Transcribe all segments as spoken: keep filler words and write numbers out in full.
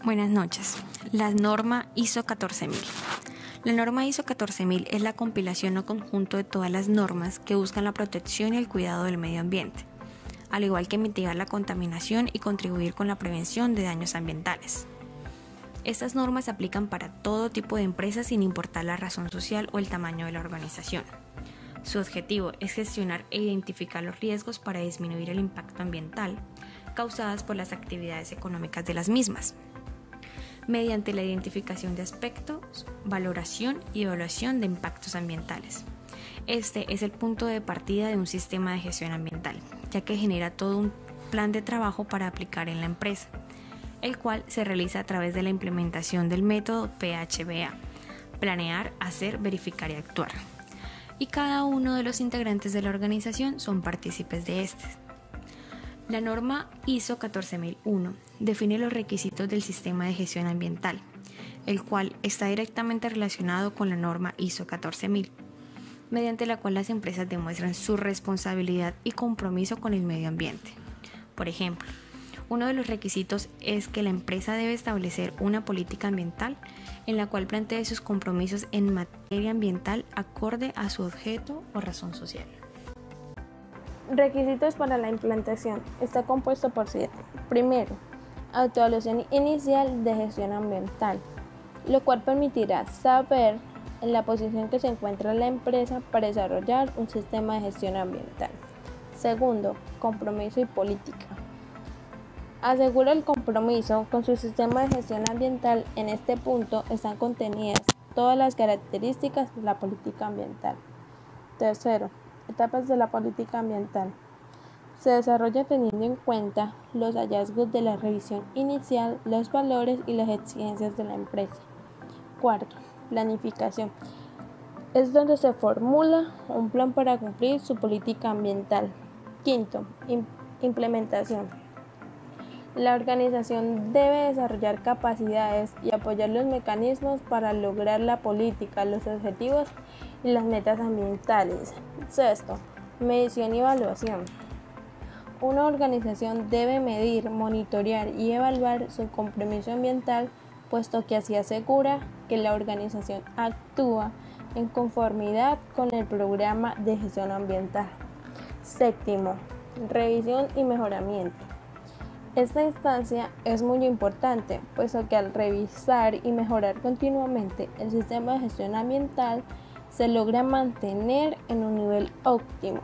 Buenas noches. La norma I S O catorce mil. La norma I S O catorce mil es la compilación o conjunto de todas las normas que buscan la protección y el cuidado del medio ambiente, al igual que mitigar la contaminación y contribuir con la prevención de daños ambientales. Estas normas se aplican para todo tipo de empresas sin importar la razón social o el tamaño de la organización. Su objetivo es gestionar e identificar los riesgos para disminuir el impacto ambiental causadas por las actividades económicas de las mismas, mediante la identificación de aspectos, valoración y evaluación de impactos ambientales. Este es el punto de partida de un sistema de gestión ambiental, ya que genera todo un plan de trabajo para aplicar en la empresa, el cual se realiza a través de la implementación del método P H B A, planear, hacer, verificar y actuar. Y cada uno de los integrantes de la organización son partícipes de este. La norma I S O catorce mil uno define los requisitos del sistema de gestión ambiental, el cual está directamente relacionado con la norma I S O catorce mil, mediante la cual las empresas demuestran su responsabilidad y compromiso con el medio ambiente. Por ejemplo, uno de los requisitos es que la empresa debe establecer una política ambiental en la cual plantee sus compromisos en materia ambiental acorde a su objeto o razón social. Requisitos para la implantación. Está compuesto por siete. Primero, autoevaluación inicial de gestión ambiental, lo cual permitirá saber en la posición que se encuentra la empresa para desarrollar un sistema de gestión ambiental. Segundo, compromiso y política. Asegura el compromiso con su sistema de gestión ambiental. En este punto están contenidas todas las características de la política ambiental. Tercero, etapas de la política ambiental. Se desarrolla teniendo en cuenta los hallazgos de la revisión inicial, los valores y las exigencias de la empresa. Cuarto, planificación. Es donde se formula un plan para cumplir su política ambiental. Quinto, implementación. La organización debe desarrollar capacidades y apoyar los mecanismos para lograr la política, los objetivos y las metas ambientales. Sexto, medición y evaluación. Una organización debe medir, monitorear y evaluar su compromiso ambiental, puesto que así asegura que la organización actúa en conformidad con el programa de gestión ambiental. Séptimo, revisión y mejoramiento. Esta instancia es muy importante, puesto que al revisar y mejorar continuamente el sistema de gestión ambiental se logra mantener en un nivel óptimo.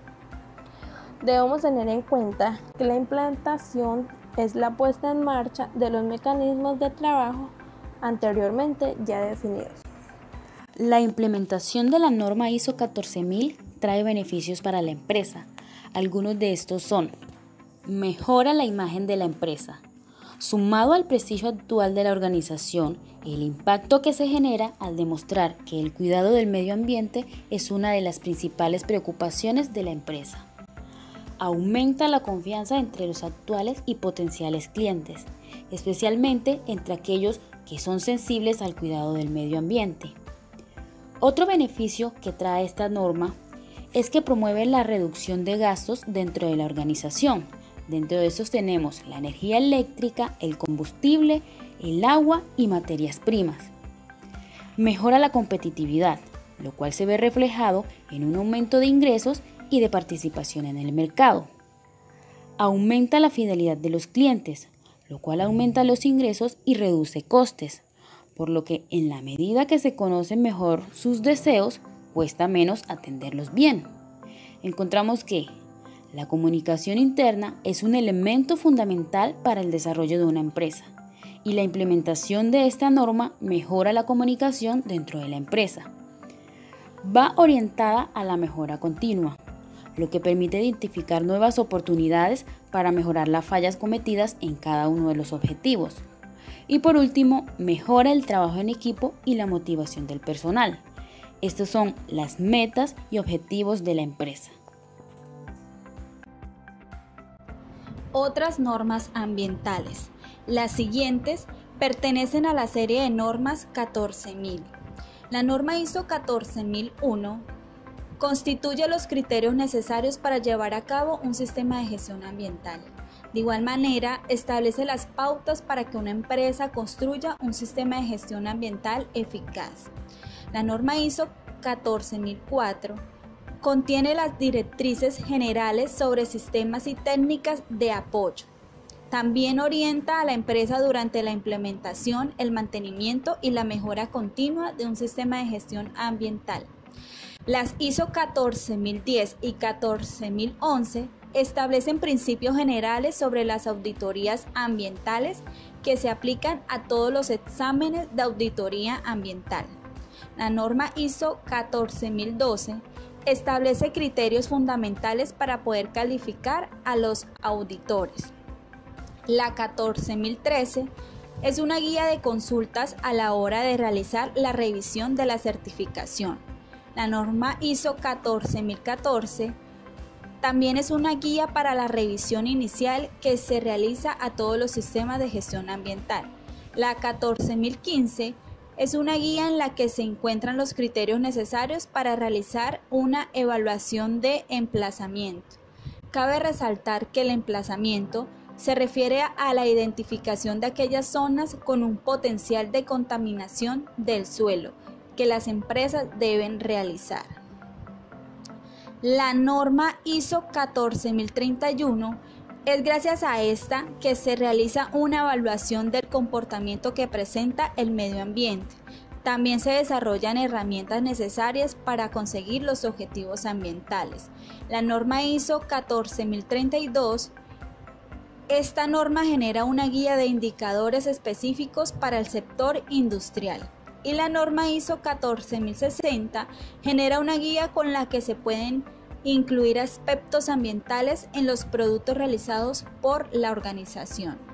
Debemos tener en cuenta que la implantación es la puesta en marcha de los mecanismos de trabajo anteriormente ya definidos. La implementación de la norma I S O catorce mil trae beneficios para la empresa. Algunos de estos son: mejora la imagen de la empresa. Sumado al prestigio actual de la organización, el impacto que se genera al demostrar que el cuidado del medio ambiente es una de las principales preocupaciones de la empresa. Aumenta la confianza entre los actuales y potenciales clientes, especialmente entre aquellos que son sensibles al cuidado del medio ambiente. Otro beneficio que trae esta norma es que promueve la reducción de gastos dentro de la organización. Dentro de estos tenemos la energía eléctrica, el combustible, el agua y materias primas. Mejora la competitividad, lo cual se ve reflejado en un aumento de ingresos y de participación en el mercado. Aumenta la fidelidad de los clientes, lo cual aumenta los ingresos y reduce costes, por lo que en la medida que se conocen mejor sus deseos, cuesta menos atenderlos bien. Encontramos que la comunicación interna es un elemento fundamental para el desarrollo de una empresa, y la implementación de esta norma mejora la comunicación dentro de la empresa. Va orientada a la mejora continua, lo que permite identificar nuevas oportunidades para mejorar las fallas cometidas en cada uno de los objetivos. Y por último, mejora el trabajo en equipo y la motivación del personal. Estos son las metas y objetivos de la empresa. Otras normas ambientales. Las siguientes pertenecen a la serie de normas catorce mil. La norma I S O catorce mil uno constituye los criterios necesarios para llevar a cabo un sistema de gestión ambiental. De igual manera, establece las pautas para que una empresa construya un sistema de gestión ambiental eficaz. La norma I S O catorce mil cuatro contiene las directrices generales sobre sistemas y técnicas de apoyo. También orienta a la empresa durante la implementación, el mantenimiento y la mejora continua de un sistema de gestión ambiental. Las I S O catorce mil diez y catorce mil once establecen principios generales sobre las auditorías ambientales que se aplican a todos los exámenes de auditoría ambiental. La norma I S O catorce mil doce establece criterios fundamentales para poder calificar a los auditores. La catorce mil trece es una guía de consultas a la hora de realizar la revisión de la certificación. La norma I S O catorce mil catorce también es una guía para la revisión inicial que se realiza a todos los sistemas de gestión ambiental. La catorce mil quince es una guía en la que se encuentran los criterios necesarios para realizar una evaluación de emplazamiento. Cabe resaltar que el emplazamiento se refiere a la identificación de aquellas zonas con un potencial de contaminación del suelo que las empresas deben realizar. La norma I S O catorce mil treinta y uno es gracias a esta que se realiza una evaluación del comportamiento que presenta el medio ambiente. También se desarrollan herramientas necesarias para conseguir los objetivos ambientales. La norma I S O catorce mil treinta y dos, esta norma genera una guía de indicadores específicos para el sector industrial. Y la norma I S O catorce mil sesenta genera una guía con la que se pueden incluir aspectos ambientales en los productos realizados por la organización.